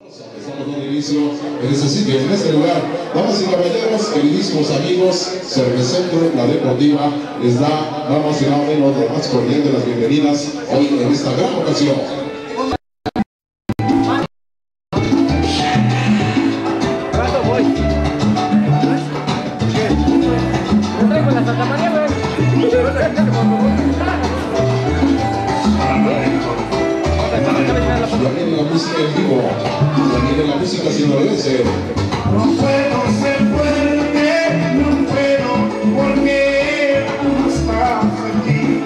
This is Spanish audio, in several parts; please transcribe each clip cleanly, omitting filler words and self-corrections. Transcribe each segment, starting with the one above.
Estamos dando inicio en este sitio, en este lugar. Damas y caballeros, queridísimos amigos, Cervecentro, la Deportiva, les da nada más y nada menos de más cordial de las bienvenidas hoy en esta gran ocasión. Ya viene la música en vivo, ya viene la música sinaloense. No puedo ser fuerte, no puedo, porque tú estás aquí.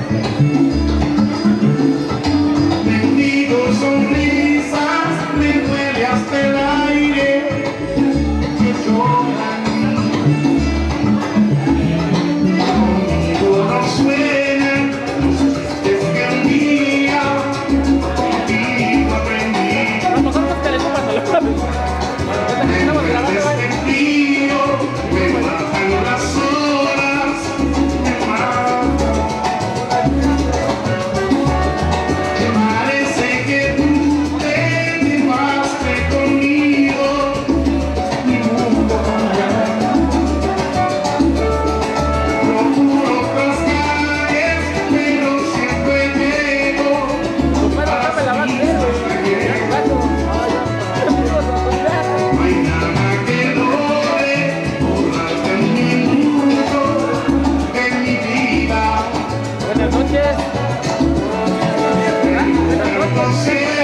Bendigo sonrisas, me mueve hasta el aire, que lloran. Conmigo no suenan los chistes que un día contigo aprendí. Buenas noches.